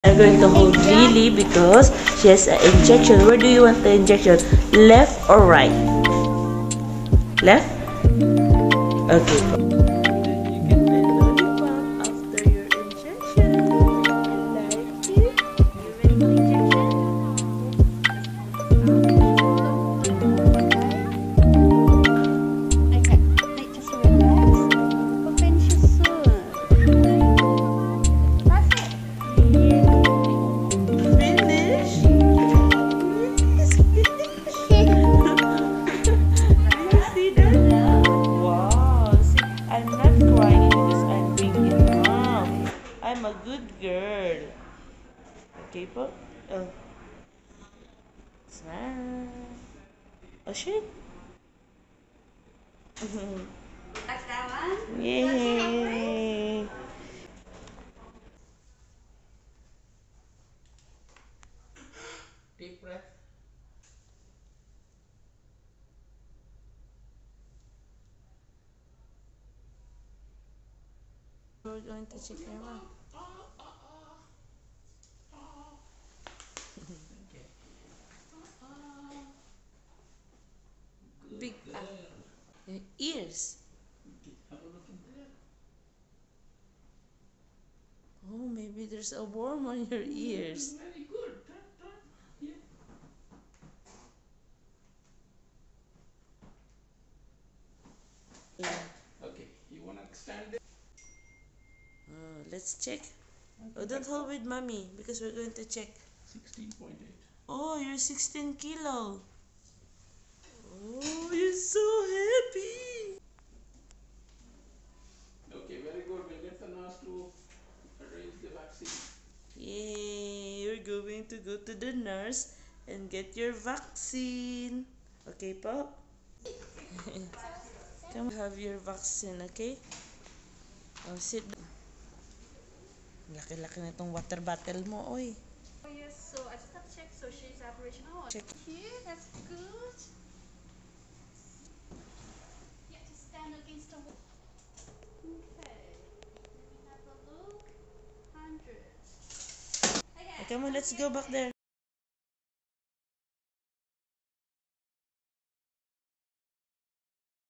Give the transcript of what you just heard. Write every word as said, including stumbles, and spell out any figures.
I'm going to hold Lily because she has an injection. Where do you want the injection? Left or right? Left? Okay. You can play lollipop after your injection. Like it? You ready for injection? Okay, wait, just relax. Open siya soon. Perfect. Finish? Yes, finish. See that? Wow, see, I'm not crying because I'm big enough. I'm a good girl. Okay po? Oh. Smile. Oh shit. Like that one? Yay. Deep breath. We're going to check your mouth. Okay. Big ah. Your ears. Have a look in there. Oh, maybe there's a worm on your ears. Very good. Turn, turn. Yeah. Okay. You wanna stand it? Oh, let's check. Oh, don't hold with mommy because we're going to check. Sixteen point eight. Oh, you're sixteen kilo. Oh, you're so happy. Okay. Very good. We'll get the nurse to arrange the vaccine. Yay, you're going to go to the nurse and get your vaccine. Okay, Pop? Come have your vaccine, okay? Oh, sit down. Laki-laki na itong water bottle mo, oy. Oh yes, so I just have to check. So she's Aboriginal. Check. Here, that's good. Yeah, just stand against the wall. Okay. Let me have a look. Hundred. Okay. Come on, let's go back there.